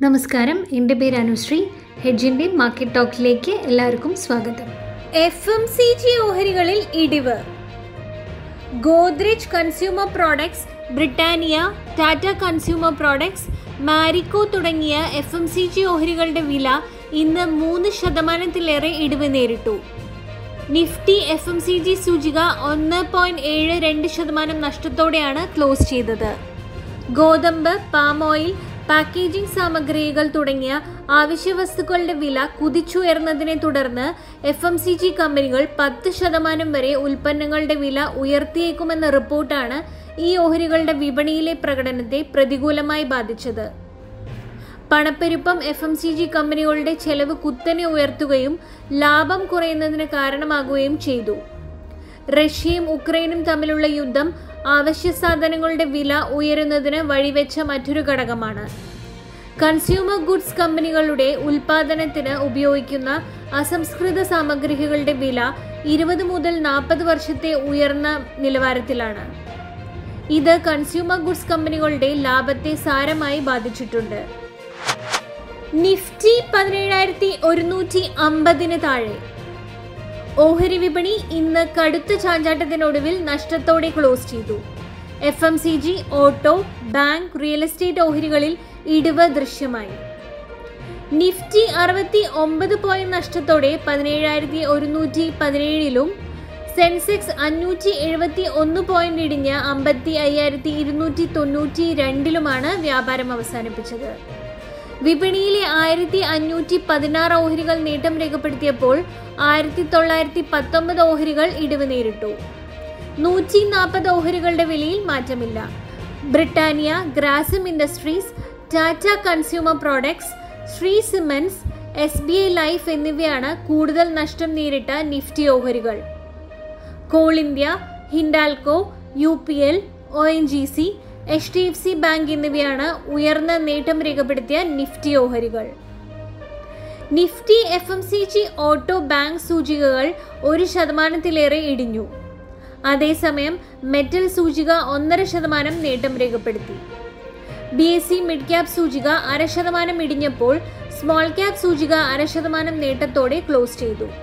നമസ്കാരം, എൻ്റെ പേര് അനുശ്രീ. ഹെഡ്ജിൻ്റെ മാർക്കറ്റ് ടോക്കിലേക്ക് എല്ലാവർക്കും സ്വാഗതം. FMCG ഓഹരികളിൽ ഇടിവ്. Godrej consumer products, Britannia, Tata consumer products, Marico തുടങ്ങിയ FMCG ഓഹരികളുടെ വില ഇന്ന് 3% ഇടിവ് നേരിട്ടു. നിഫ്റ്റി FMCG സൂചിക 1.72% നഷ്ടത്തോടെയാണ് ക്ലോസ് ചെയ്തത്. ഗോതമ്പ്, പാം ഓയിൽ, പാക്കേജിംഗ് സാമഗ്രികൾ തുടങ്ങിയ ആവശ്യവസ്തുക്കളുടെ വില കുതിച്ചുയർന്നതിനെ തുടർന്ന് FMCG കമ്പനികൾ 10% വരെ ഉൽപ്പന്നങ്ങളുടെ വില ഉയർത്തിയേക്കുമെന്ന റിപ്പോർട്ടാണ് ഈ ഓഹരികളുടെ വിപണിയിലെ പ്രകടനത്തെ പ്രതികൂലമായി ബാധിച്ചത്. പണപ്പെരുപ്പം FMCG കമ്പനികളുടെ ചെലവ് കുത്തനെ ഉയർത്തുകയും ലാഭം കുറയുന്നതിന് കാരണമാകുകയും ചെയ്തു. റഷ്യയും ഉക്രൈനും തമ്മിലുള്ള യുദ്ധം അവശ്യ സാധനങ്ങളുടെ വില ഉയരുന്നതിന് വഴിവെച്ച മറ്റൊരു ഘടകമാണ്. കൺസ്യൂമർ ഗുഡ്സ് കമ്പനികളുടെ ഉൽപാദനത്തിന് ഉപയോഗിക്കുന്ന അസംസ്കൃത സാമഗ്രികളുടെ വില 20 മുതൽ 40 വർഷത്തെ ഉയർന്ന നിലവാരത്തിലാണ്. ഇത് കൺസ്യൂമർ ഗുഡ്സ് കമ്പനികളുടെ ലാഭത്തെ സാരമായി ബാധിച്ചിട്ടുണ്ട്. നിഫ്റ്റി 17,150 താഴെ. ഓഹരി വിപണി ഇന്ന് കടുത്ത ചാഞ്ചാട്ടത്തിനൊടുവിൽ നഷ്ടത്തോടെ ക്ലോസ് ചെയ്തു. FMCG, auto, bank, real estate ഓഹരികളിൽ ഇടിവ് ദൃശ്യമായി. നിഫ്റ്റി 69 പോയിന്റ് നഷ്ടത്തോടെ 17,117 സെൻസെക്സ് 571 പോയിന്റ് ഇടിഞ്ഞ് 55,292 വ്യാപാരം അവസാനിപ്പിച്ചത്. വിപണിയിലെ 1,516 ഓഹരികൾ നേട്ടം രേഖപ്പെടുത്തിയപ്പോൾ 1,919 ഓഹരികൾ ഇടിവ് നേരിട്ടു. 140 ഓഹരികളുടെ വിലയിൽ മാറ്റമില്ല. Britannia, Grasim industries, Tata consumer products, Shree cements, SBI life എന്നിവയാണ് കൂടുതൽ നഷ്ടം നേരിട്ട നിഫ്റ്റി ഓഹരികൾ. Coal India, Hindalco, UPL, ONGC, HDFC bank എന്നിവയാണ് ഉയർന്ന നേട്ടം രേഖപ്പെടുത്തിയ നിഫ്റ്റി ഓഹരികൾ. നിഫ്റ്റി FMCG, ഓട്ടോ, ബാങ്ക് സൂചികകൾ 1% ഇടിഞ്ഞു. അതേസമയം മെറ്റൽ സൂചിക 1.5% നേട്ടം രേഖപ്പെടുത്തി. BSE മിഡ് ക്യാപ് സൂചിക 0.5% ഇടിഞ്ഞപ്പോൾ സ്മോൾ ക്യാപ് സൂചിക 0.5% നേട്ടത്തോടെ ക്ലോസ് ചെയ്തു.